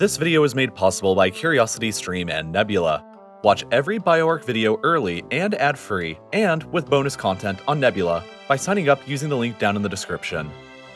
This video is made possible by CuriosityStream and Nebula. Watch every BioArc video early and ad-free, and with bonus content on Nebula by signing up using the link down in the description.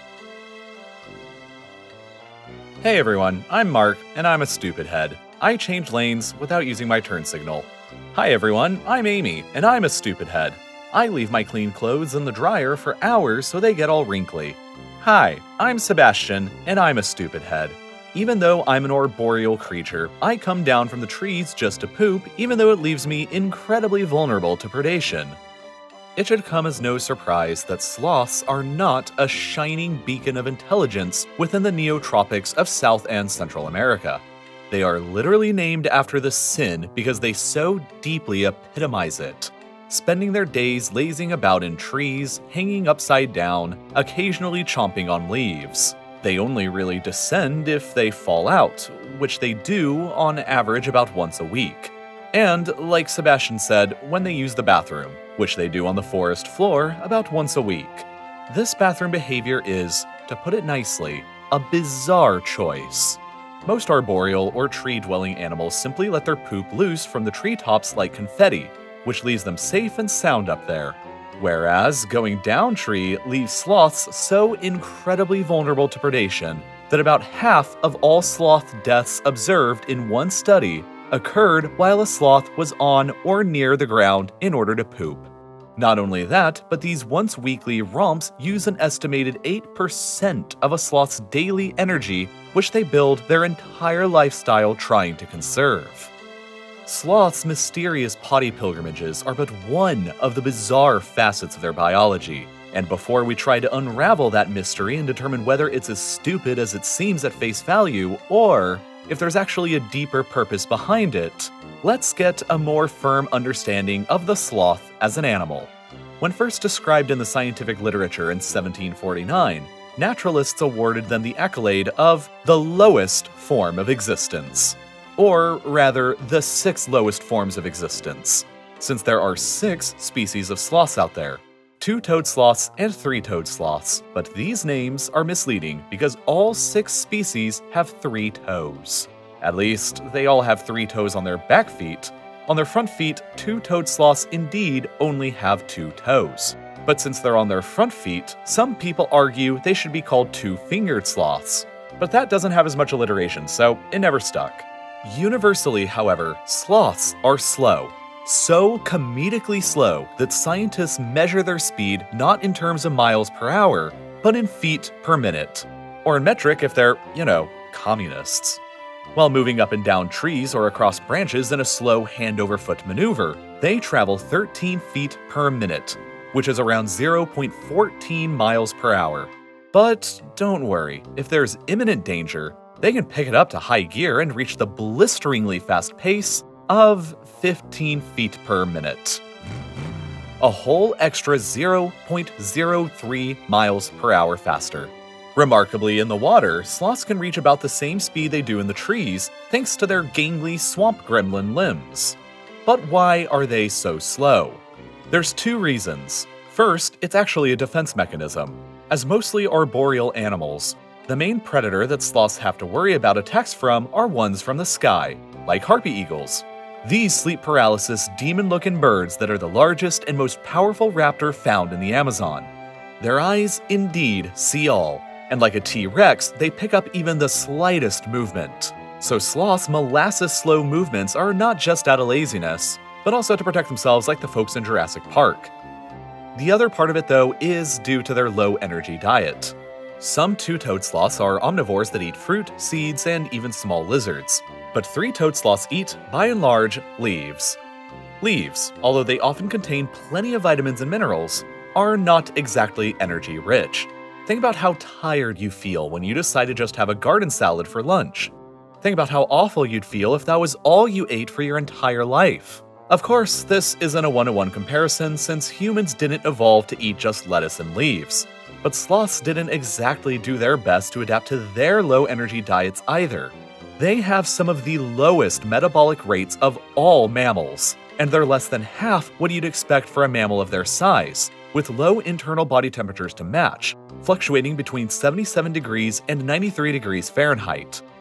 Hey everyone, I'm Mark, and I'm a stupid head. I change lanes without using my turn signal. Hi everyone, I'm Amy, and I'm a stupid head. I leave my clean clothes in the dryer for hours so they get all wrinkly. Hi, I'm Sebastian, and I'm a stupid head. Even though I'm an arboreal creature, I come down from the trees just to poop, even though it leaves me incredibly vulnerable to predation. It should come as no surprise that sloths are not a shining beacon of intelligence within the neotropics of South and Central America. They are literally named after the sin because they so deeply epitomize it, spending their days lazing about in trees, hanging upside down, occasionally chomping on leaves. They only really descend if they fall out, which they do on average about once a week. And, like Sebastian said, when they use the bathroom, which they do on the forest floor about once a week. This bathroom behavior is, to put it nicely, a bizarre choice. Most arboreal or tree-dwelling animals simply let their poop loose from the treetops like confetti, which leaves them safe and sound up there. Whereas going down tree leaves sloths so incredibly vulnerable to predation that about half of all sloth deaths observed in one study occurred while a sloth was on or near the ground in order to poop. Not only that, but these once weekly romps use an estimated 8% of a sloth's daily energy, which they build their entire lifestyle trying to conserve. Sloths' mysterious potty pilgrimages are but one of the bizarre facets of their biology, and before we try to unravel that mystery and determine whether it's as stupid as it seems at face value, or if there's actually a deeper purpose behind it, let's get a more firm understanding of the sloth as an animal. When first described in the scientific literature in 1749, naturalists awarded them the accolade of the lowest form of existence. Or rather, the 6 lowest forms of existence, since there are 6 species of sloths out there, 2-toed sloths and 3-toed sloths, but these names are misleading because all 6 species have 3 toes. At least, they all have 3 toes on their back feet. On their front feet, 2-toed sloths indeed only have 2 toes. But since they're on their front feet, some people argue they should be called 2-fingered sloths. But that doesn't have as much alliteration, so it never stuck. Universally, however, sloths are slow. So comedically slow that scientists measure their speed not in terms of miles per hour, but in feet per minute. Or in metric if they're, communists. While moving up and down trees or across branches in a slow hand-over-foot maneuver, they travel 13 feet per minute, which is around 0.14 miles per hour. But don't worry, if there's imminent danger, they can pick it up to high gear and reach the blisteringly fast pace of 15 feet per minute. A whole extra 0.03 miles per hour faster. Remarkably, in the water, sloths can reach about the same speed they do in the trees, thanks to their gangly swamp gremlin limbs. But why are they so slow? There's 2 reasons. First, it's actually a defense mechanism. As mostly arboreal animals, the main predator that sloths have to worry about attacks from are ones from the sky, like harpy eagles. These sleep paralysis demon-looking birds that are the largest and most powerful raptor found in the Amazon. Their eyes indeed see all, and like a T-Rex, they pick up even the slightest movement. So sloths' molasses-slow movements are not just out of laziness, but also to protect themselves like the folks in Jurassic Park. The other part of it, though, is due to their low-energy diet. Some 2-toed sloths are omnivores that eat fruit, seeds, and even small lizards. But 3-toed sloths eat, by and large, leaves. Leaves, although they often contain plenty of vitamins and minerals, are not exactly energy-rich. Think about how tired you feel when you decide to just have a garden salad for lunch. Think about how awful you'd feel if that was all you ate for your entire life. Of course, this isn't a one-to-one comparison since humans didn't evolve to eat just lettuce and leaves. But sloths didn't exactly do their best to adapt to their low-energy diets either. They have some of the lowest metabolic rates of all mammals, and they're less than half what you'd expect for a mammal of their size, with low internal body temperatures to match, fluctuating between 77 degrees and 93 degrees Fahrenheit.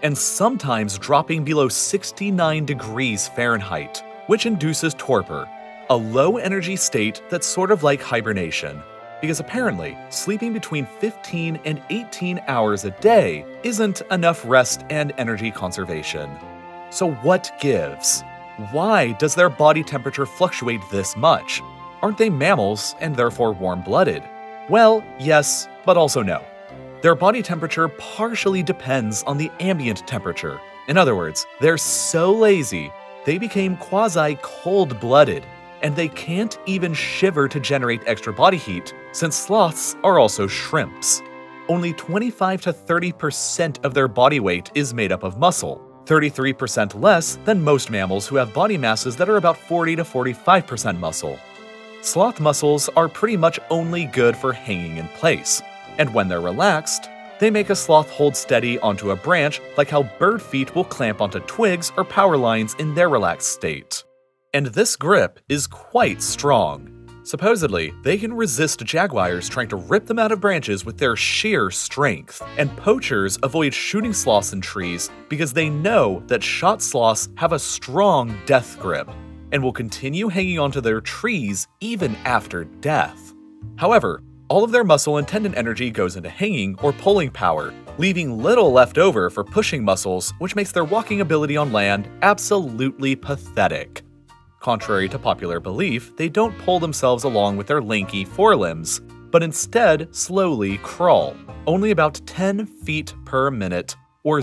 and sometimes dropping below 69 degrees Fahrenheit, which induces torpor, a low-energy state that's sort of like hibernation. Because apparently, sleeping between 15 and 18 hours a day isn't enough rest and energy conservation. So what gives? Why does their body temperature fluctuate this much? Aren't they mammals and therefore warm-blooded? Well, yes, but also no. Their body temperature partially depends on the ambient temperature. In other words, they're so lazy, they became quasi-cold-blooded, and they can't even shiver to generate extra body heat, since sloths are also shrimps. Only 25 to 30% of their body weight is made up of muscle, 33% less than most mammals who have body masses that are about 40 to 45% muscle. Sloth muscles are pretty much only good for hanging in place, and when they're relaxed, they make a sloth hold steady onto a branch like how bird feet will clamp onto twigs or power lines in their relaxed state. And this grip is quite strong. Supposedly, they can resist jaguars trying to rip them out of branches with their sheer strength, and poachers avoid shooting sloths in trees because they know that shot sloths have a strong death grip and will continue hanging onto their trees even after death. However, all of their muscle and tendon energy goes into hanging or pulling power, leaving little left over for pushing muscles, which makes their walking ability on land absolutely pathetic. Contrary to popular belief, they don't pull themselves along with their lanky forelimbs, but instead slowly crawl, only about 10 feet per minute, or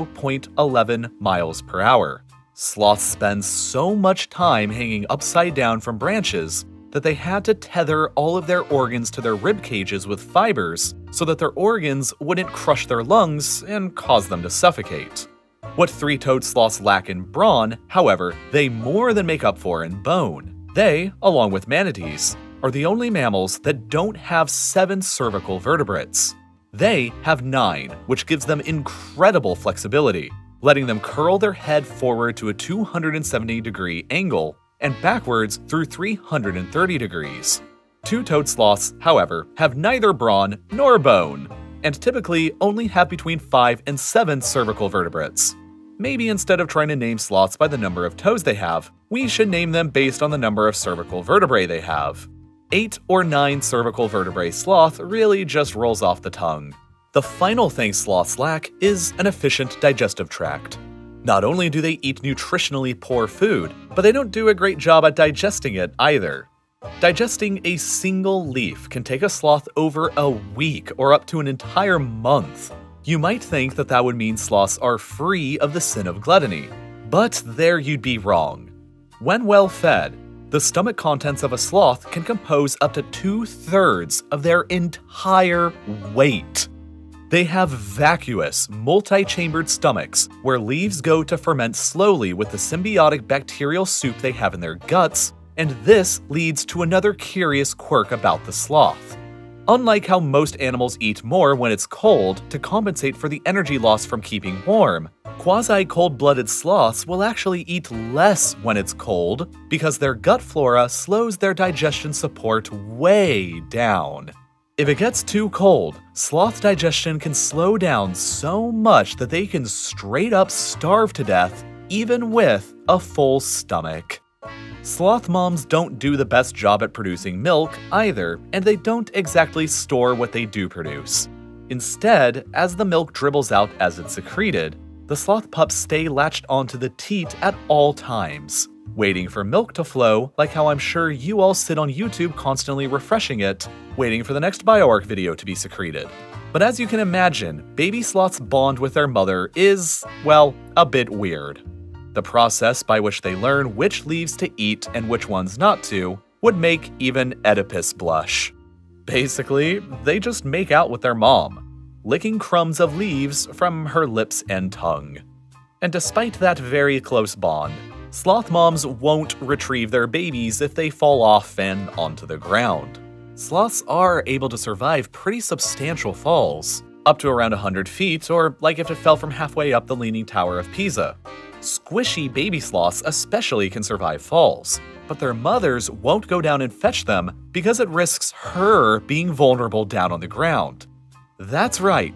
0.11 miles per hour. Sloths spend so much time hanging upside down from branches that they had to tether all of their organs to their rib cages with fibers so that their organs wouldn't crush their lungs and cause them to suffocate. What three-toed sloths lack in brawn, however, they more than make up for in bone. They, along with manatees, are the only mammals that don't have 7 cervical vertebrates. They have 9, which gives them incredible flexibility, letting them curl their head forward to a 270-degree angle and backwards through 330 degrees. Two-toed sloths, however, have neither brawn nor bone, and typically only have between 5 and 7 cervical vertebrates. Maybe instead of trying to name sloths by the number of toes they have, we should name them based on the number of cervical vertebrae they have. 8 or 9 cervical vertebrae sloth really just rolls off the tongue. The final thing sloths lack is an efficient digestive tract. Not only do they eat nutritionally poor food, but they don't do a great job at digesting it either. Digesting a single leaf can take a sloth over a week or up to an entire month. You might think that that would mean sloths are free of the sin of gluttony, but there you'd be wrong. When well fed, the stomach contents of a sloth can compose up to 2/3 of their entire weight. They have vacuous, multi-chambered stomachs where leaves go to ferment slowly with the symbiotic bacterial soup they have in their guts, and this leads to another curious quirk about the sloth. Unlike how most animals eat more when it's cold to compensate for the energy loss from keeping warm, quasi-cold-blooded sloths will actually eat less when it's cold because their gut flora slows their digestion support way down. If it gets too cold, sloth digestion can slow down so much that they can straight up starve to death even with a full stomach. Sloth moms don't do the best job at producing milk either, and they don't exactly store what they do produce. Instead, as the milk dribbles out as it's secreted, the sloth pups stay latched onto the teat at all times, waiting for milk to flow like how I'm sure you all sit on YouTube constantly refreshing it, waiting for the next BioArc video to be secreted. But as you can imagine, baby sloths' bond with their mother is, well, a bit weird. The process by which they learn which leaves to eat and which ones not to would make even Oedipus blush. Basically, they just make out with their mom, licking crumbs of leaves from her lips and tongue. And despite that very close bond, sloth moms won't retrieve their babies if they fall off and onto the ground. Sloths are able to survive pretty substantial falls, up to around 100 feet, or like if it fell from halfway up the Leaning Tower of Pisa. Squishy baby sloths especially can survive falls, but their mothers won't go down and fetch them because it risks her being vulnerable down on the ground. That's right,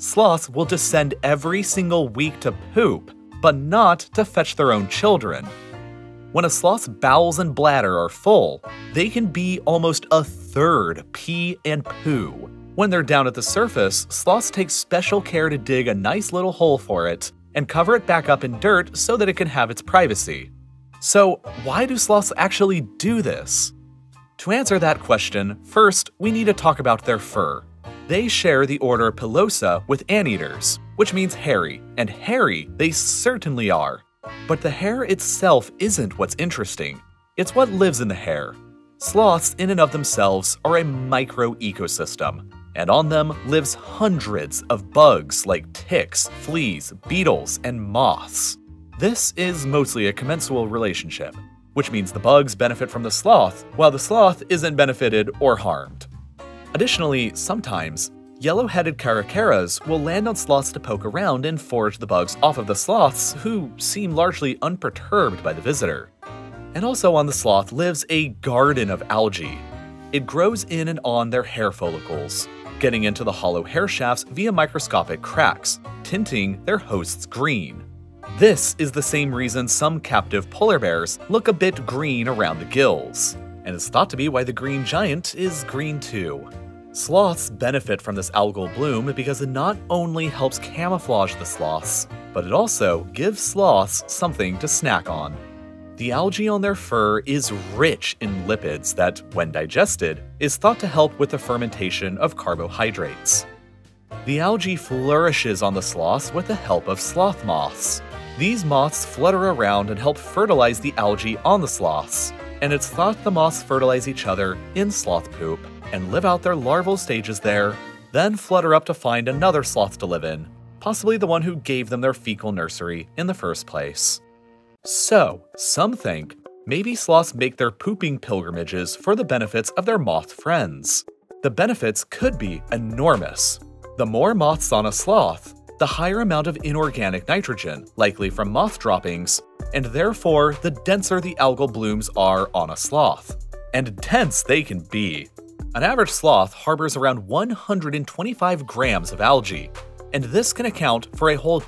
sloths will descend every single week to poop, but not to fetch their own children. When a sloth's bowels and bladder are full, they can be almost a third pee and poo. When they're down at the surface, sloths take special care to dig a nice little hole for it and cover it back up in dirt so that it can have its privacy. So, why do sloths actually do this? To answer that question, first we need to talk about their fur. They share the order Pilosa with anteaters, which means hairy, and hairy they certainly are. But the hair itself isn't what's interesting, it's what lives in the hair. Sloths in and of themselves are a micro-ecosystem, and on them lives hundreds of bugs like ticks, fleas, beetles, and moths. This is mostly a commensal relationship, which means the bugs benefit from the sloth, while the sloth isn't benefited or harmed. Additionally, sometimes, yellow-headed caracaras will land on sloths to poke around and forage the bugs off of the sloths, who seem largely unperturbed by the visitor. And also on the sloth lives a garden of algae. It grows in and on their hair follicles, getting into the hollow hair shafts via microscopic cracks, tinting their hosts green. This is the same reason some captive polar bears look a bit green around the gills, and it's thought to be why the green giant is green too. Sloths benefit from this algal bloom because it not only helps camouflage the sloths, but it also gives sloths something to snack on. The algae on their fur is rich in lipids that, when digested, is thought to help with the fermentation of carbohydrates. The algae flourishes on the sloths with the help of sloth moths. These moths flutter around and help fertilize the algae on the sloths, and it's thought the moths fertilize each other in sloth poop and live out their larval stages there, then flutter up to find another sloth to live in, possibly the one who gave them their fecal nursery in the first place. So, some think maybe sloths make their pooping pilgrimages for the benefits of their moth friends. The benefits could be enormous. The more moths on a sloth, the higher amount of inorganic nitrogen, likely from moth droppings, and therefore the denser the algal blooms are on a sloth. And dense they can be. An average sloth harbors around 125 grams of algae, and this can account for a whole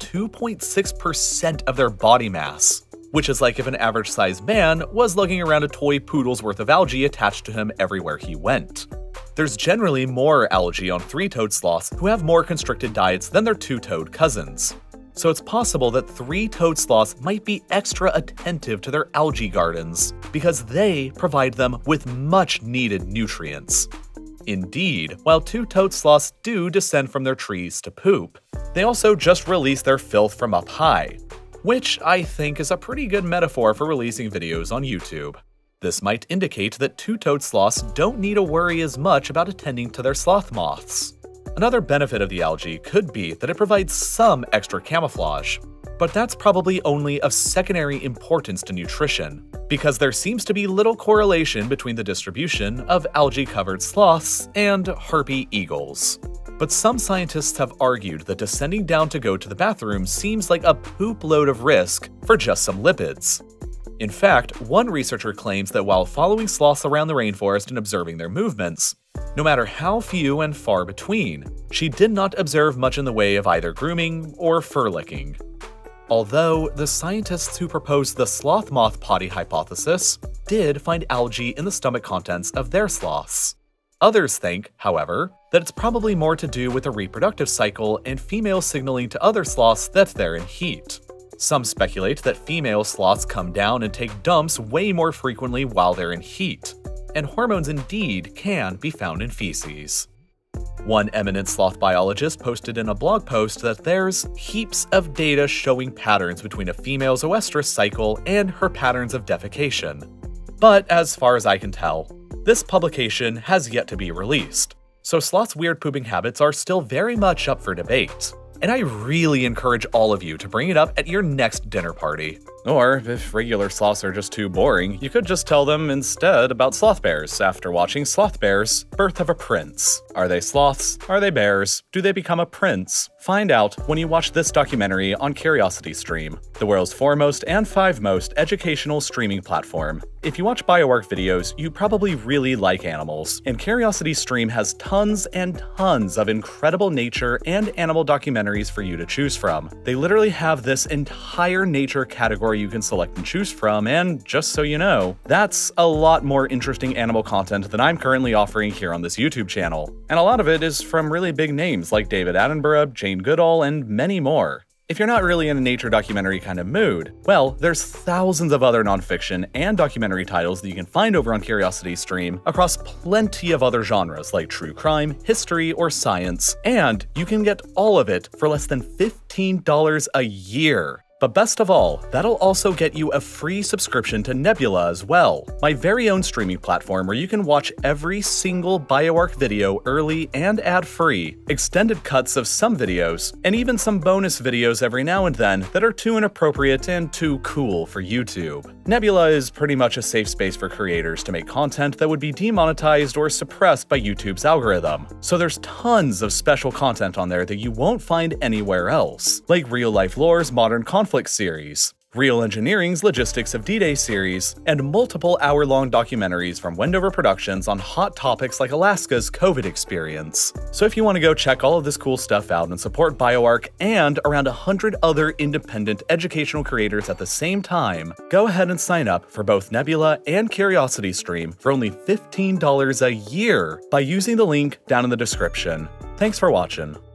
2.6% of their body mass, which is like if an average-sized man was lugging around a toy poodle's worth of algae attached to him everywhere he went. There's generally more algae on three-toed sloths who have more constricted diets than their two-toed cousins. So it's possible that three-toed sloths might be extra attentive to their algae gardens because they provide them with much-needed nutrients. Indeed, while two-toed sloths do descend from their trees to poop, they also just release their filth from up high, which I think is a pretty good metaphor for releasing videos on YouTube. This might indicate that two-toed sloths don't need to worry as much about attending to their sloth moths. Another benefit of the algae could be that it provides some extra camouflage, but that's probably only of secondary importance to nutrition, because there seems to be little correlation between the distribution of algae-covered sloths and harpy eagles. But some scientists have argued that descending down to go to the bathroom seems like a poop load of risk for just some lipids. In fact, one researcher claims that while following sloths around the rainforest and observing their movements, no matter how few and far between, she did not observe much in the way of either grooming or fur licking. Although the scientists who proposed the sloth moth potty hypothesis did find algae in the stomach contents of their sloths. Others think, however, that it's probably more to do with the reproductive cycle and females signaling to other sloths that they're in heat. Some speculate that female sloths come down and take dumps way more frequently while they're in heat, and hormones indeed can be found in feces. One eminent sloth biologist posted in a blog post that there's heaps of data showing patterns between a female's oestrus cycle and her patterns of defecation. But as far as I can tell, this publication has yet to be released, so sloths' weird pooping habits are still very much up for debate. And I really encourage all of you to bring it up at your next dinner party. Or, if regular sloths are just too boring, you could just tell them instead about sloth bears after watching Sloth Bears: Birth of a Prince. Are they sloths? Are they bears? Do they become a prince? Find out when you watch this documentary on CuriosityStream, the world's foremost and fivemost educational streaming platform. If you watch BioArc videos, you probably really like animals, and CuriosityStream has tons and tons of incredible nature and animal documentaries for you to choose from. They literally have this entire nature category you can select and choose from, and just so you know, that's a lot more interesting animal content than I'm currently offering here on this YouTube channel. And a lot of it is from really big names like David Attenborough, Jane Goodall, and many more. If you're not really in a nature documentary kind of mood, well, there's thousands of other nonfiction and documentary titles that you can find over on CuriosityStream across plenty of other genres like true crime, history, or science, and you can get all of it for less than $15 a year. But best of all, that'll also get you a free subscription to Nebula as well, my very own streaming platform where you can watch every single BioArc video early and ad-free, extended cuts of some videos, and even some bonus videos every now and then that are too inappropriate and too cool for YouTube. Nebula is pretty much a safe space for creators to make content that would be demonetized or suppressed by YouTube's algorithm, so there's tons of special content on there that you won't find anywhere else, like Real Life Lore's Modern Conflict series, Real Engineering's Logistics of D-Day series, and multiple hour-long documentaries from Wendover Productions on hot topics like Alaska's COVID experience. So if you want to go check all of this cool stuff out and support BioArc and around 100 other independent educational creators at the same time, go ahead and sign up for both Nebula and CuriosityStream for only $15 a year by using the link down in the description. Thanks for watching.